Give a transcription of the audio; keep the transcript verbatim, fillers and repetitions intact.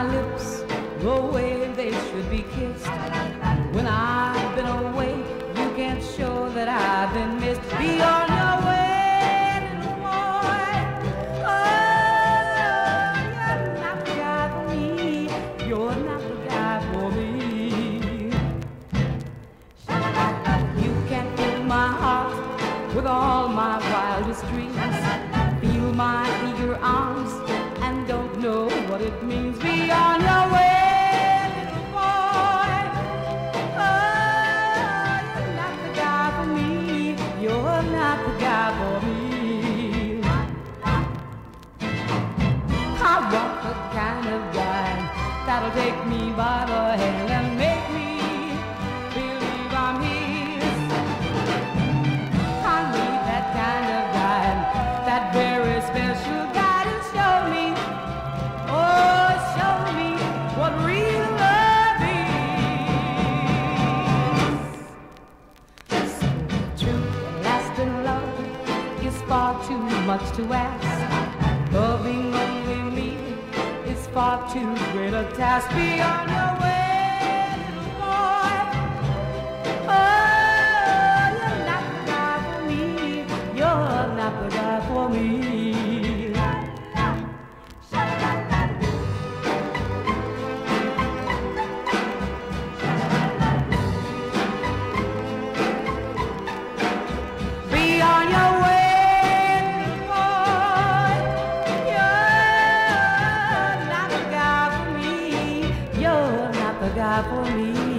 my lips the way they should be kissed. When I've been away, you can't show that I've been missed. Be on your way, little boy. Oh, you're not the guy for me. You're not the guy for me. You can't fill my heart with all my wildest dreams. Feel my eager arms and don't know what it means. Be on your way, little boy. Oh, you're not the guy for me. You're not the guy for me. I want the kind of guy that'll take me by the hand and make me believe I'm his. I need that kind of guy, that very special guy to show me, oh, show me what real love is. True, lasting love is far too much to ask. Loving only me is far too great a task. Be on your way, little boy. Oh, you're not the guy for me. You're not the guy for me. Be on your way, little boy. You're not the guy for me. You're not the guy for me.